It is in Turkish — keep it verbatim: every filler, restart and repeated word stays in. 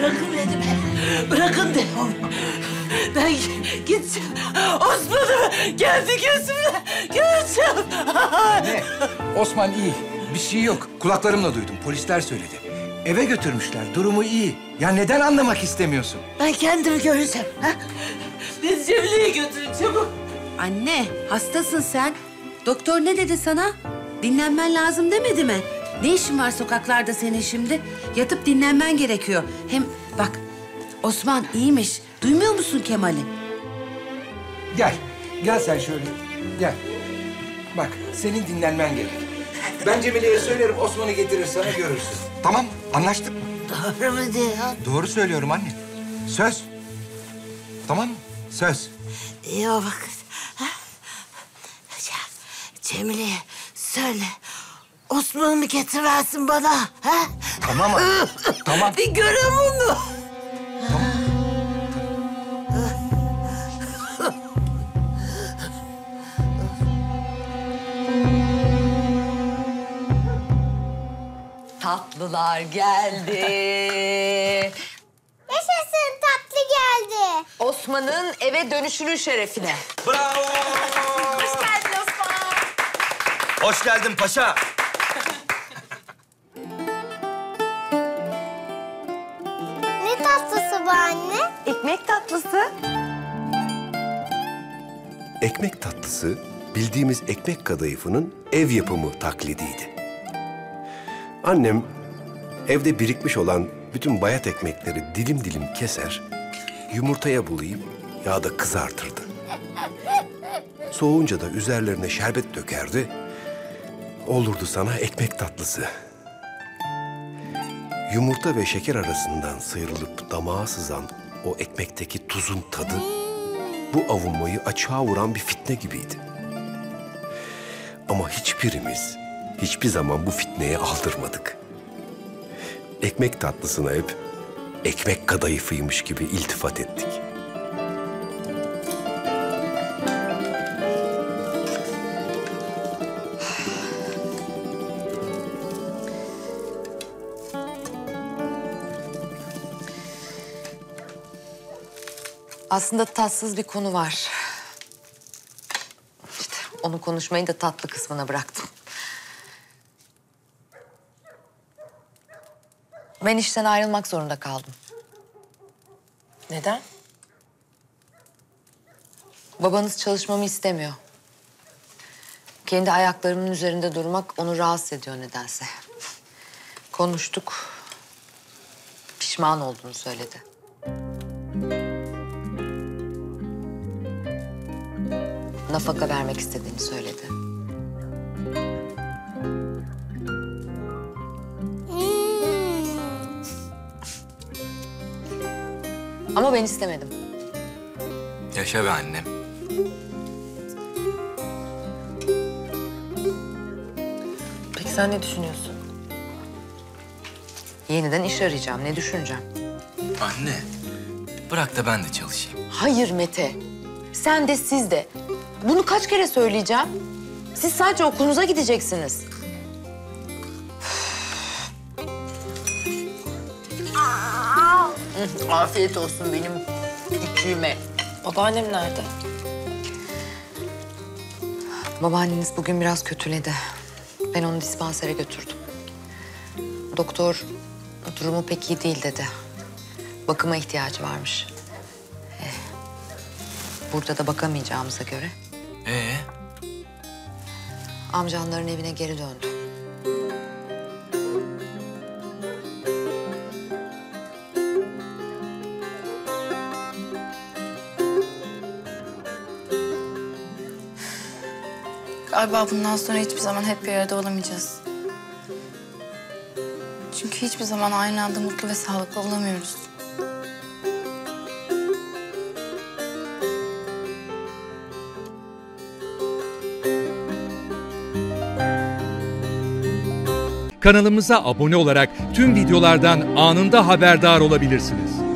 Bırakın beni be. Bırakın diyorum. Ben gideceğim. Osman'ım geldi gözümle. Göreceğim. Ne? Osman iyi. Bir şey yok. Kulaklarımla duydum. Polisler söyledi. Eve götürmüşler. Durumu iyi. Ya neden anlamak istemiyorsun? Ben kendimi göreceğim. Ha? Beni Cemile'ye götürün çabuk. Anne, hastasın sen. Doktor ne dedi sana? Dinlenmen lazım demedi mi? Ne işin var sokaklarda senin şimdi? Yatıp dinlenmen gerekiyor. Hem bak, Osman iyiymiş. Duymuyor musun Kemal'i? Gel. Gel sen şöyle. Gel. Bak, senin dinlenmen gerek. Ben Cemile'ye söylerim, Osman'ı getirir sana, görürsün. Tamam, anlaştık mı? Doğru mu diyor? Doğru söylüyorum anne. Söz. Tamam mı? Söz. İyi o vakit. Ha? Ya, Cemile'ye söyle. Osman'ımı getiriversin bana. Ha? Tamam anne. Tamam. Bir görem onu. Tatlılar geldi. Yaşasın, tatlı geldi. Osman'ın eve dönüşünün şerefine. Bravo! Hoş geldin Osman. Hoş geldin paşa. Ne tatlısı bu anne? Ekmek tatlısı. Ekmek tatlısı bildiğimiz ekmek kadayıfının ev yapımı taklidiydi. Annem evde birikmiş olan bütün bayat ekmekleri dilim dilim keser, yumurtaya bulayıp yağda kızartırdı. Soğuyunca da üzerlerine şerbet dökerdi, olurdu sana ekmek tatlısı. Yumurta ve şeker arasından sıyrılıp damağa sızan o ekmekteki tuzun tadı, bu avunmayı açığa vuran bir fitne gibiydi. Ama hiçbirimiz hiçbir zaman bu fitneye aldırmadık. Ekmek tatlısına hep ekmek kadayıfıymış gibi iltifat ettik. Aslında tatsız bir konu var. İşte onu konuşmayı da tatlı kısmına bıraktım. Ben işten ayrılmak zorunda kaldım. Neden? Babanız çalışmamı istemiyor. Kendi ayaklarımın üzerinde durmak onu rahatsız ediyor nedense. Konuştuk. Pişman olduğunu söyledi. Nafaka vermek istediğini söyledi. Ama ben istemedim. Yaşa be annem. Peki sen ne düşünüyorsun? Yeniden iş arayacağım. Ne düşüneceğim? Anne, bırak da ben de çalışayım. Hayır Mete. Sen de siz de. Bunu kaç kere söyleyeceğim? Siz sadece okulunuza gideceksiniz. Afiyet olsun benim küçüğüme. Babaannem nerede? Babaanneniz bugün biraz kötüledi. Ben onu dispansere götürdüm. Doktor durumu pek iyi değil dedi. Bakıma ihtiyacı varmış. Eh, burada da bakamayacağımıza göre Ee? amcanların evine geri döndü. Galiba bundan sonra hiçbir zaman hep bir arada olamayacağız. Çünkü hiçbir zaman aynı anda mutlu ve sağlıklı olamıyoruz. Kanalımıza abone olarak tüm videolardan anında haberdar olabilirsiniz.